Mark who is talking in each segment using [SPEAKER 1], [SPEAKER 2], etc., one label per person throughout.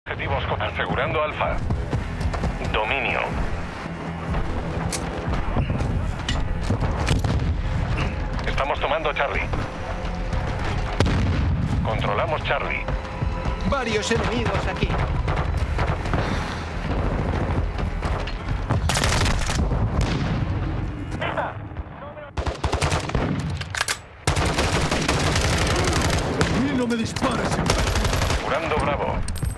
[SPEAKER 1] Objetivos asegurando Alfa. Dominio. Estamos tomando Charlie. Controlamos Charlie.
[SPEAKER 2] Varios enemigos aquí.
[SPEAKER 3] Y no me dispares.
[SPEAKER 1] Asegurando Bravo.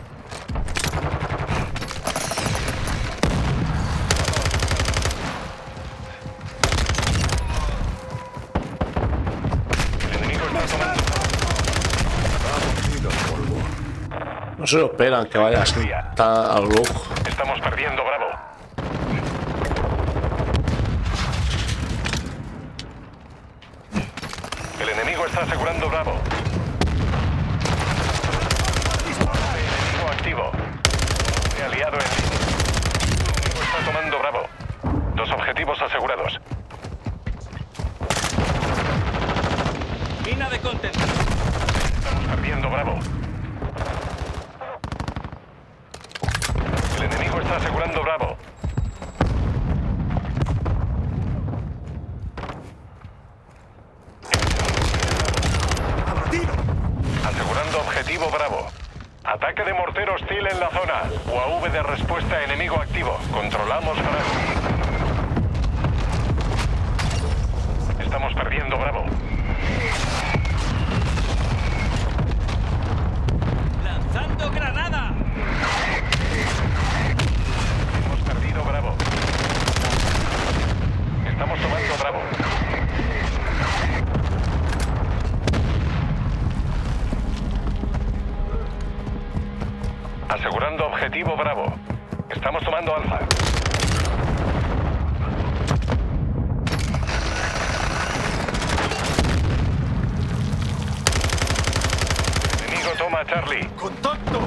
[SPEAKER 1] El enemigo está tomando.
[SPEAKER 4] No se lo esperan que vaya así. Está al loco.
[SPEAKER 1] Estamos perdiendo Bravo. El enemigo está asegurando Bravo. Enemigo activo. Aliado en. El enemigo está tomando Bravo. Dos objetivos asegurados.
[SPEAKER 2] Mina de contención.
[SPEAKER 1] Estamos perdiendo Bravo. El enemigo está asegurando Bravo. Asegurando objetivo Bravo. Ataque de mortero hostil en la zona. UAV de respuesta enemigo activo. Controlamos Bravo. Estamos perdiendo Bravo.
[SPEAKER 2] ¡Lanzando granada!
[SPEAKER 1] Hemos perdido Bravo. Estamos tomando Bravo. Asegurando objetivo Bravo. Estamos tomando Alfa. El enemigo toma Charlie.
[SPEAKER 3] ¡Contacto!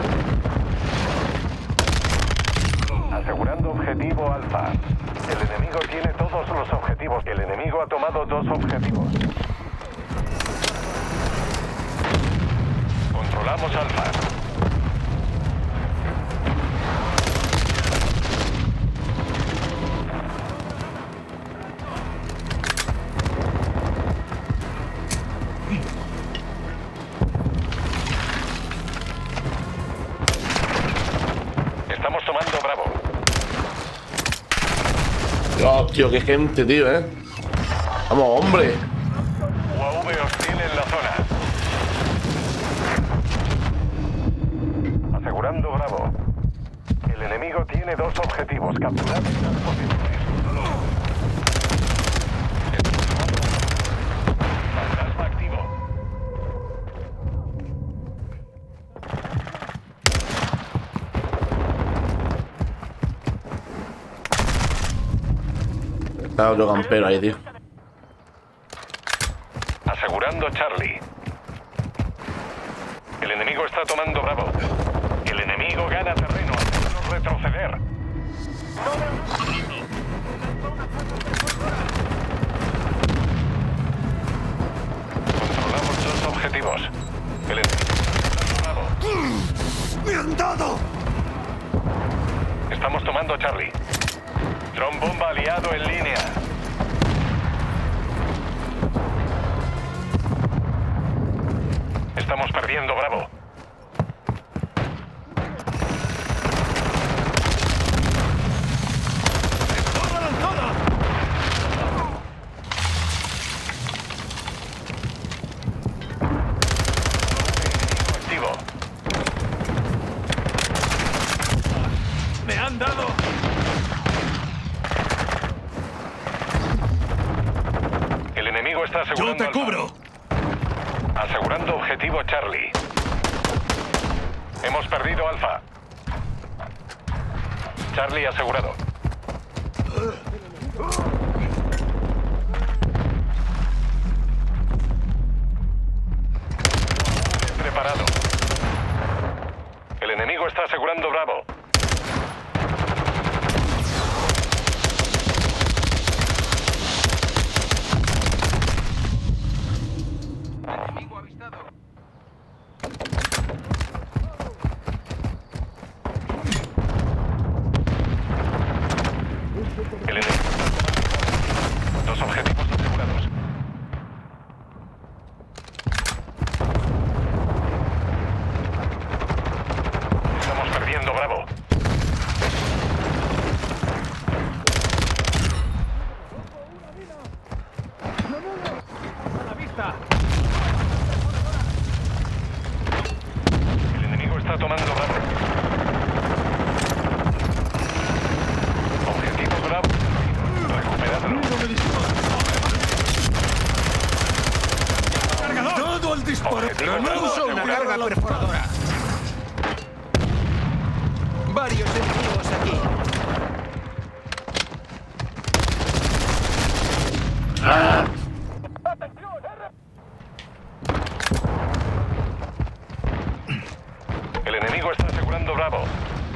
[SPEAKER 1] Asegurando objetivo Alfa. El enemigo tiene todos los objetivos. El enemigo ha tomado dos objetivos. Controlamos Alfa. Estamos tomando Bravo.
[SPEAKER 4] Dios, tío, qué gente, tío, Vamos, hombre.
[SPEAKER 1] UAV hostil en la zona. Asegurando Bravo. El enemigo tiene dos objetivos. Capturar estas posiciones. Fantasma activo.
[SPEAKER 4] Está otro campero ahí, tío.
[SPEAKER 1] Asegurando Charlie. El enemigo está tomando Bravo. El enemigo gana terreno. Haciéndonos retroceder. Controlamos dos objetivos. El enemigo está tomando Bravo.
[SPEAKER 3] ¡Me han dado!
[SPEAKER 1] Estamos tomando Charlie. Dron bomba aliado en línea. Estamos perdiendo Bravo.
[SPEAKER 3] ¡Bomba lanzada!
[SPEAKER 1] Activo.
[SPEAKER 3] ¡Me han dado!
[SPEAKER 1] El enemigo está
[SPEAKER 3] ¡Yo
[SPEAKER 1] asegurando
[SPEAKER 3] te
[SPEAKER 1] Alfa.
[SPEAKER 3] cubro!
[SPEAKER 1] Asegurando objetivo Charlie. Hemos perdido Alfa. Charlie asegurado. Preparado. El enemigo está asegurando Bravo. perdiendo Bravo.
[SPEAKER 2] ¡A la vista!
[SPEAKER 1] El enemigo está tomando Bravo. Objetivo Bravo. Recuperadlo.
[SPEAKER 3] No me dispares. ¡Dado al disparo!
[SPEAKER 1] Objetivo Bravo
[SPEAKER 2] Uso una
[SPEAKER 1] asegurado.
[SPEAKER 2] carga perforadora. Varios enemigos aquí.
[SPEAKER 1] El enemigo está asegurando Bravo.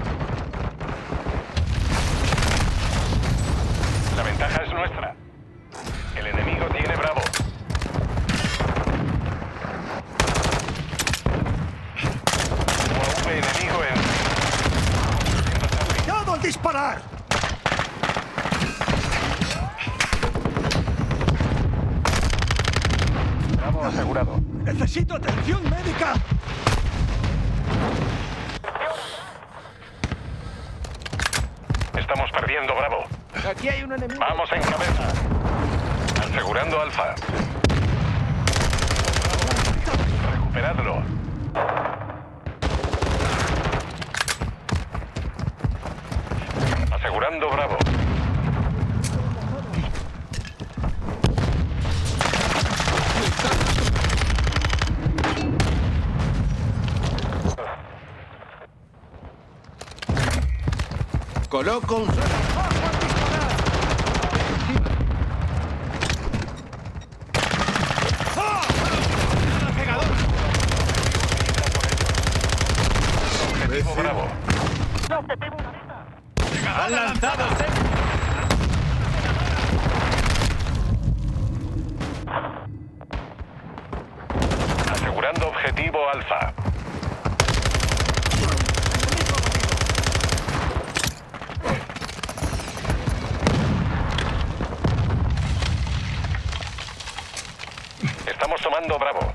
[SPEAKER 1] La ventaja es nuestra. El enemigo tiene Bravo. UAV enemigo en...
[SPEAKER 3] ¡Dado al disparar!
[SPEAKER 1] Bravo asegurado.
[SPEAKER 3] ¡Necesito atención médica!
[SPEAKER 1] Estamos perdiendo Bravo.
[SPEAKER 2] Aquí hay un enemigo.
[SPEAKER 1] Vamos en cabeza. Asegurando Alfa. Recuperadlo. Asegurando Bravo.
[SPEAKER 2] Coloco un...
[SPEAKER 1] Objetivo Bravo.
[SPEAKER 2] ¡Han lanzado!
[SPEAKER 1] Asegurando objetivo Alfa. Estamos tomando Bravo.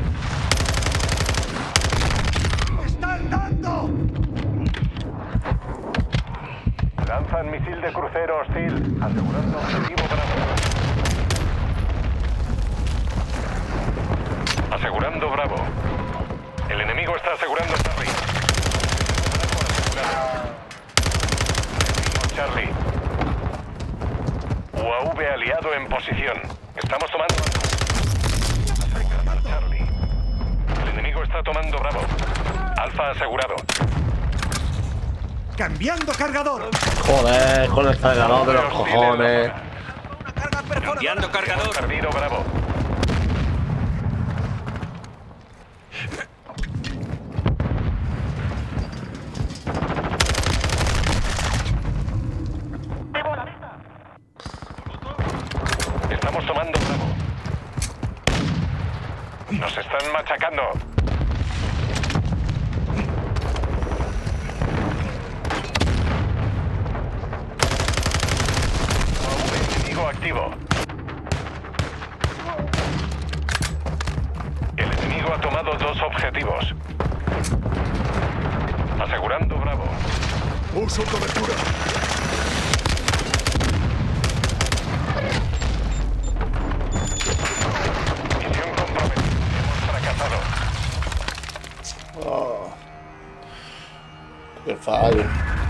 [SPEAKER 3] ¡Me están dando!
[SPEAKER 1] Lanzan misil de crucero hostil. Asegurando objetivo Bravo. Asegurando Bravo. El enemigo está asegurando Charlie. Bravo asegurado. Charlie. UAV aliado en posición. Estamos tomando... Asegurar Charlie. El enemigo está tomando Bravo. Alfa asegurado.
[SPEAKER 3] ¡Cambiando cargador!
[SPEAKER 4] Joder, con el cargador de los cojones.
[SPEAKER 2] Cambiando cargador.
[SPEAKER 1] Perdido Bravo. Estamos tomando Bravo. Nos están machacando. Enemigo activo. El enemigo ha tomado 2 objetivos. Asegurando Bravo.
[SPEAKER 3] ¡Uso cobertura!
[SPEAKER 1] Misión comprometida. Hemos fracasado.
[SPEAKER 4] Oh. Qué fallo.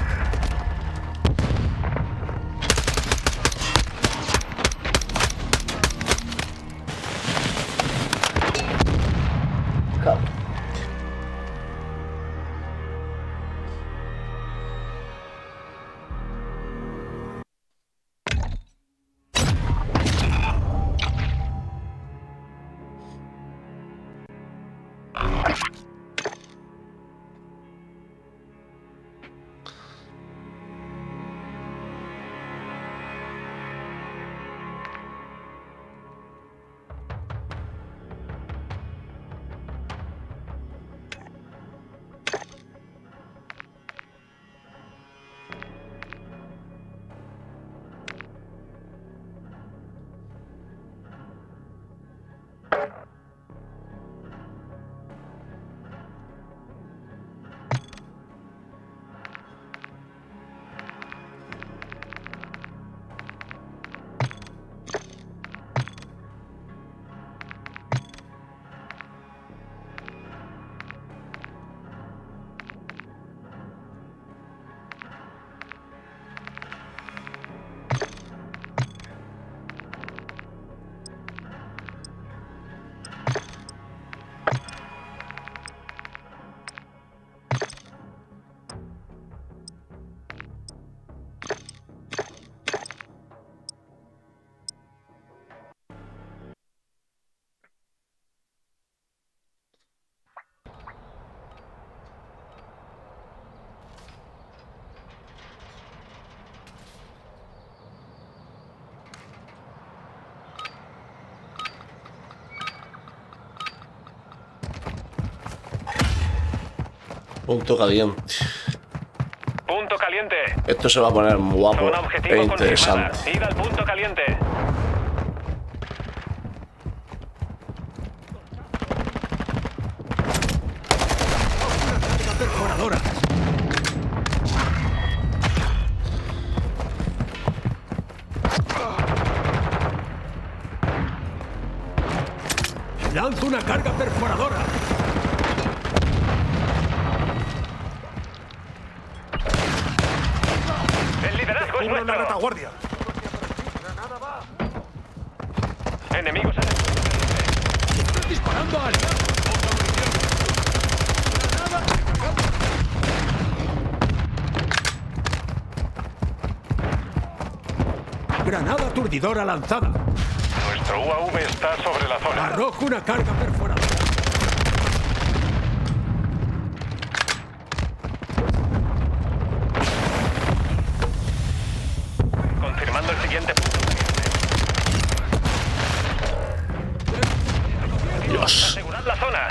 [SPEAKER 4] Claro. Punto caliente.
[SPEAKER 1] Punto caliente.
[SPEAKER 4] Esto se va a poner muy guapo
[SPEAKER 1] Zona
[SPEAKER 4] e
[SPEAKER 1] objetivo
[SPEAKER 4] interesante.
[SPEAKER 1] confirmada. Id al punto caliente.
[SPEAKER 3] Perforadora. Lanzo una carga perforadora.
[SPEAKER 1] El liderazgo es
[SPEAKER 3] Cubro la
[SPEAKER 1] nuestro.
[SPEAKER 3] retaguardia.
[SPEAKER 1] Enemigos en el...
[SPEAKER 3] Están disparando a aliados. Granada aturdidora lanzada.
[SPEAKER 1] Nuestro UAV está sobre la zona.
[SPEAKER 3] Arrojo una carga perforadora.
[SPEAKER 1] Confirmando el siguiente punto caliente.
[SPEAKER 4] Dios.
[SPEAKER 1] Asegurad la zona.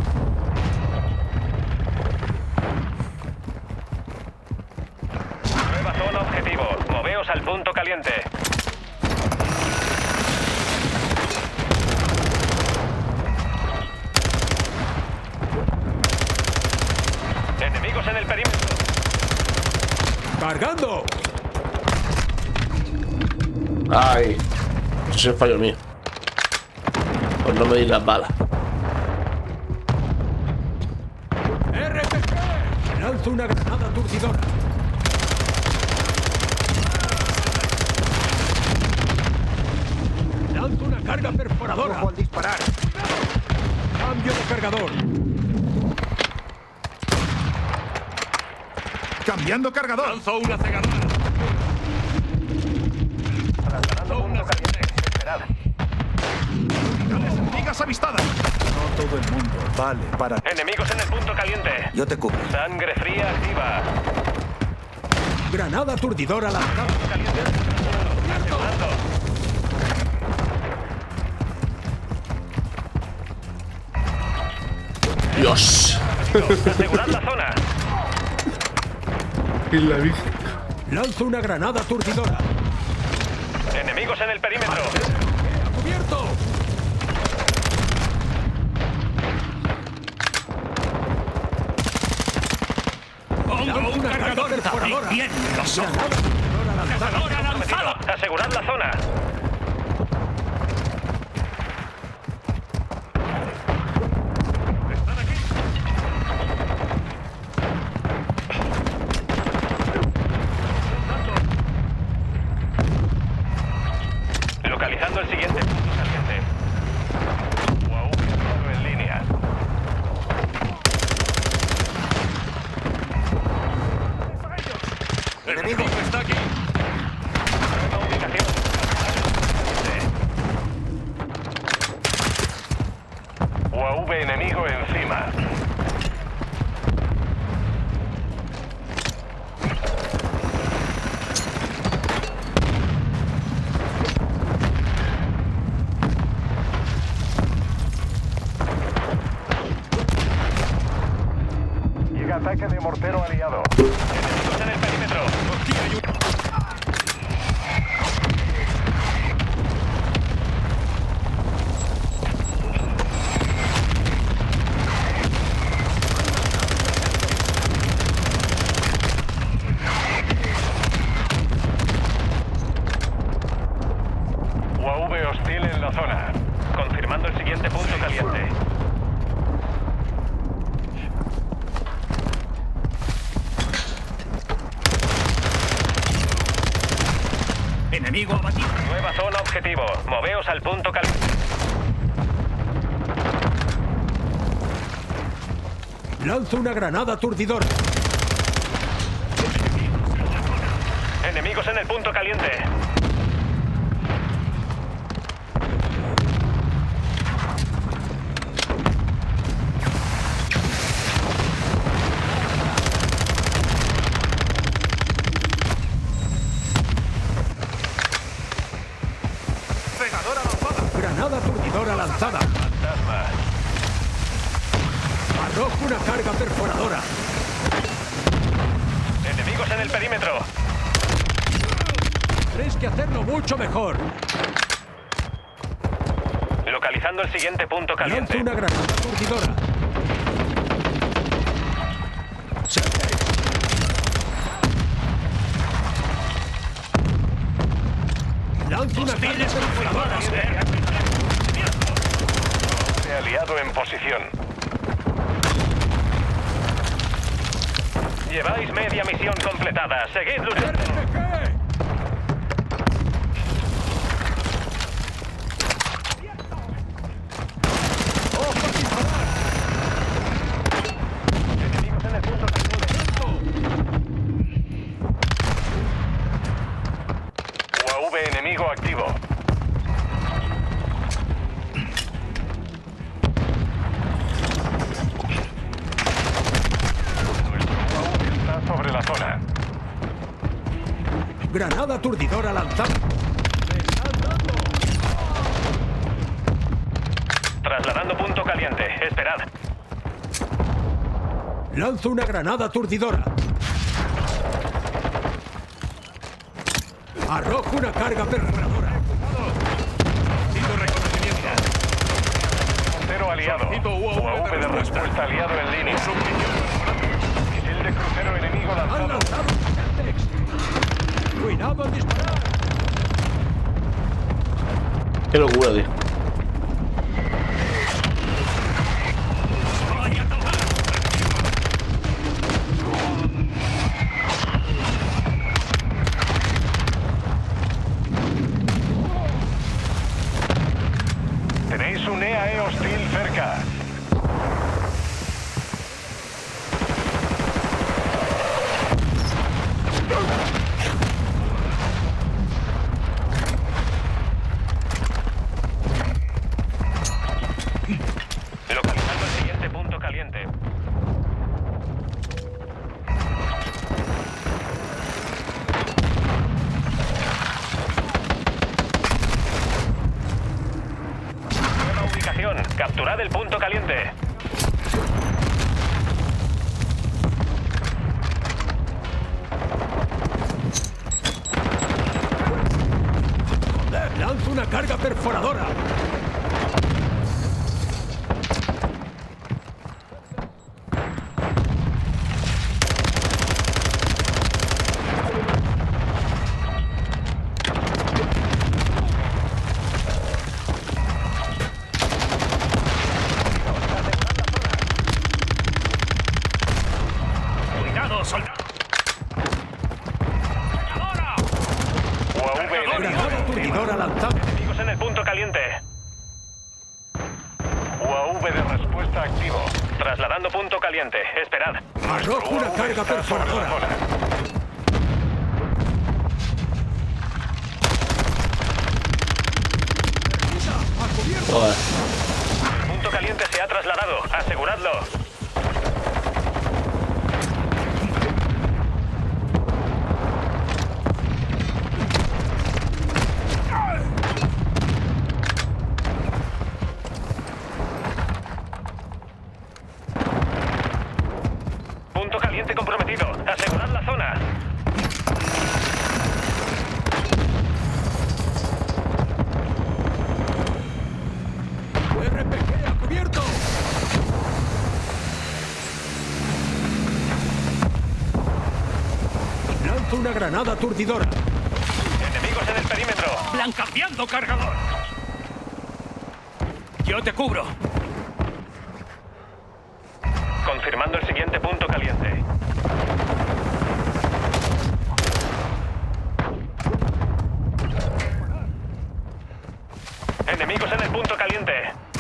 [SPEAKER 1] Nueva zona objetivo. Moveos al punto caliente. Enemigos en el perímetro.
[SPEAKER 3] ¡Cargando!
[SPEAKER 4] Ay. Eso es el fallo mío. Pues no me di las balas.
[SPEAKER 3] RPG. Lanzo una granada aturdidora. Lanzo una carga perforadora.
[SPEAKER 2] Ojo al disparar.
[SPEAKER 3] Cambio de cargador.
[SPEAKER 5] ¡Cambiando cargador!
[SPEAKER 2] Lanzo una cegadura.
[SPEAKER 1] Trasladando punto caliente. Esperad.
[SPEAKER 5] ¡Unidades enemigas avistadas!
[SPEAKER 3] No todo el mundo vale para...
[SPEAKER 1] Enemigos en el punto caliente.
[SPEAKER 2] Yo te cubro.
[SPEAKER 1] Sangre fría activa.
[SPEAKER 3] Granada aturdidora lanzada.
[SPEAKER 1] Asegurando.
[SPEAKER 4] Dios.
[SPEAKER 1] Asegurad la zona.
[SPEAKER 4] Y la vi.
[SPEAKER 3] Lanzo una granada aturdidora.
[SPEAKER 1] Enemigos en el perímetro.
[SPEAKER 3] ¡Cubierto!
[SPEAKER 2] Pongo un cargador
[SPEAKER 3] perforadora.
[SPEAKER 2] bien los ojos.
[SPEAKER 3] Granada aturdidora lanzada.
[SPEAKER 2] Cargador lanzado.
[SPEAKER 1] Asegurad la zona. Están aquí. Localizando el siguiente punto caliente. UAV en línea.
[SPEAKER 2] El enemigo está aquí.
[SPEAKER 1] Nueva ubicación. UAV enemigo encima. Llega ataque de mortero aliado. Enemigos en el perímetro. UAV hostil en la zona. Confirmando el siguiente punto caliente.
[SPEAKER 2] Enemigo abatido.
[SPEAKER 1] Nueva zona objetivo. Moveos al punto caliente.
[SPEAKER 3] Lanzo una granada aturdidora.
[SPEAKER 1] Enemigos en el punto caliente.
[SPEAKER 5] ¡Cegadora lanzada!
[SPEAKER 3] Granada aturdidora lanzada.
[SPEAKER 1] Fantasma.
[SPEAKER 3] Arrojo una carga perforadora.
[SPEAKER 1] en el perímetro.
[SPEAKER 3] Tienes que hacerlo mucho mejor.
[SPEAKER 1] Localizando el siguiente punto
[SPEAKER 3] Lanza
[SPEAKER 1] caliente.
[SPEAKER 3] una granada aturdidora. Lanza una carga perforadora.
[SPEAKER 1] Aliado en posición. Lleváis media misión completada. Seguid luchando. Enemigos en el punto UAV enemigo activo. Está sobre la zona.
[SPEAKER 3] Granada aturdidora lanzada.
[SPEAKER 1] Trasladando punto caliente. Esperad.
[SPEAKER 3] Lanza una granada aturdidora. Arrojo una carga perforadora.
[SPEAKER 2] Necesito reconocimiento.
[SPEAKER 1] Puntero aliado.
[SPEAKER 2] Solicito UAV
[SPEAKER 1] UAV de respuesta aliado en línea. Misil de crucero enemigo
[SPEAKER 3] Han
[SPEAKER 1] lanzado.
[SPEAKER 3] lanzado Semtex. Cuidado al disparar.
[SPEAKER 4] Qué locura, tío.
[SPEAKER 1] Tenéis un EAE hostil cerca. Localizando el siguiente punto caliente. Nueva ubicación. Capturad el punto caliente.
[SPEAKER 3] Lanza una carga perforadora.
[SPEAKER 2] Cuidado, soldado. ¡Ahora!
[SPEAKER 1] UAV
[SPEAKER 3] Granada
[SPEAKER 1] enemigo.
[SPEAKER 3] aturdidora lanzada.
[SPEAKER 1] Enemigos en el punto caliente. UAV de respuesta activo. Trasladando punto caliente. Esperad.
[SPEAKER 3] Arrojo una
[SPEAKER 1] UAV
[SPEAKER 3] carga
[SPEAKER 1] está sobre la
[SPEAKER 3] perforadora.
[SPEAKER 1] zona.
[SPEAKER 4] Joder.
[SPEAKER 1] Punto caliente se ha trasladado. Aseguradlo. Punto caliente comprometido. Asegurad la zona.
[SPEAKER 3] RPG a cubierto. Lanza una granada aturdidora.
[SPEAKER 1] Enemigos en el perímetro.
[SPEAKER 2] ¡Blancafiando cargador! Yo te cubro.
[SPEAKER 1] Confirmando el siguiente punto caliente. Enemigos en el punto caliente.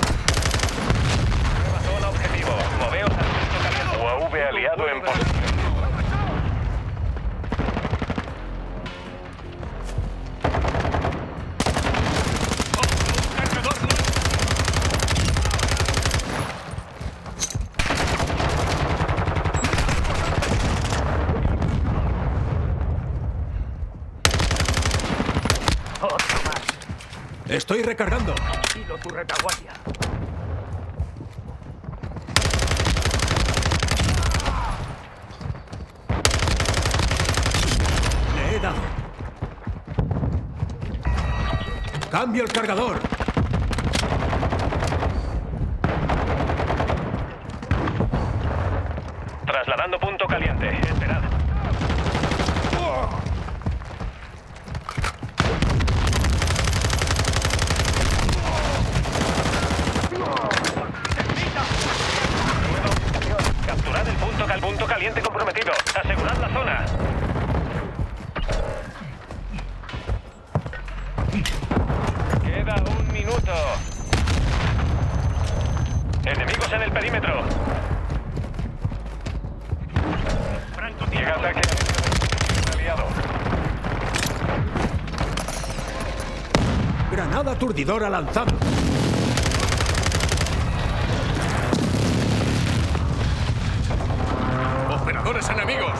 [SPEAKER 1] Nueva zona objetivo. Moveos al punto caliente. UAV aliado en posición.
[SPEAKER 2] ¡Cargador!
[SPEAKER 3] Estoy recargando.
[SPEAKER 2] Tranquilo, tu retaguardia.
[SPEAKER 3] Cambio el cargador.
[SPEAKER 1] Trasladando punto caliente. Esperad. Capturad el punto caliente comprometido. Asegurad la zona. Queda un minuto. Enemigos en el perímetro. Llega ataque aliado.
[SPEAKER 3] Granada aturdidora lanzada.
[SPEAKER 5] Operadores enemigos.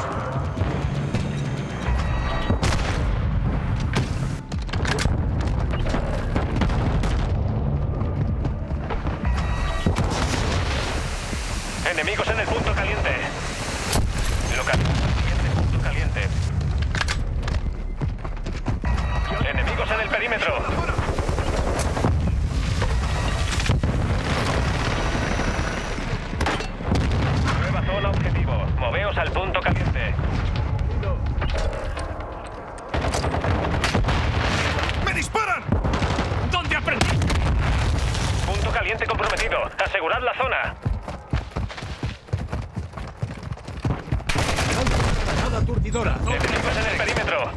[SPEAKER 1] Enemigos en el punto caliente. Local. Siguiente punto caliente. Enemigos en el perímetro. Nueva zona objetivo. Moveos al punto caliente.
[SPEAKER 5] ¡Me disparan!
[SPEAKER 2] ¿Dónde aprendí?
[SPEAKER 1] Punto caliente comprometido. Asegurad la zona.
[SPEAKER 3] Granada aturdidora.
[SPEAKER 1] Enemigos en el perímetro.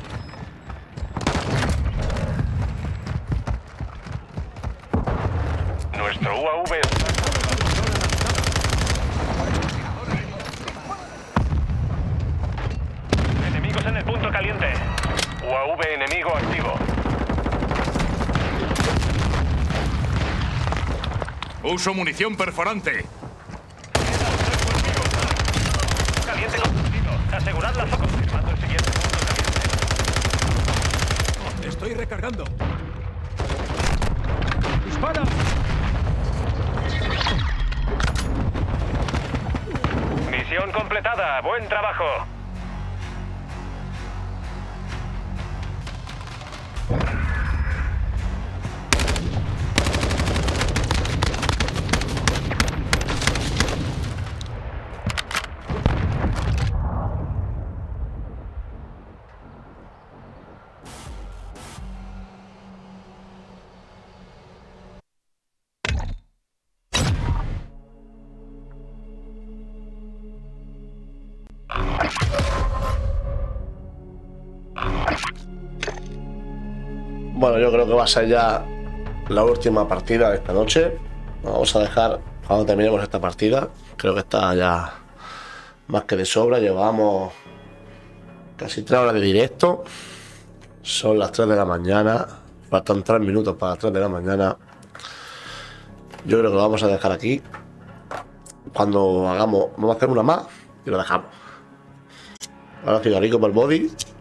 [SPEAKER 1] Nuestro UAV está... Enemigos en el punto caliente. UAV enemigo activo.
[SPEAKER 5] Uso munición perforante.
[SPEAKER 1] Caliente comprometido. Asegurad la zona. Confirmando el siguiente punto caliente.
[SPEAKER 3] Estoy recargando. ¡Dispara!
[SPEAKER 1] Misión completada. Buen trabajo.
[SPEAKER 4] Bueno, yo creo que va a ser ya la última partida de esta noche. Vamos a dejar cuando terminemos esta partida. Creo que está ya más que de sobra. Llevamos casi 3 horas de directo. Son las 3 de la mañana. Faltan 3 minutos para las 3 de la mañana. Yo creo que lo vamos a dejar aquí. Cuando hagamos, vamos a hacer una más y lo dejamos. Ahora figarico por el body.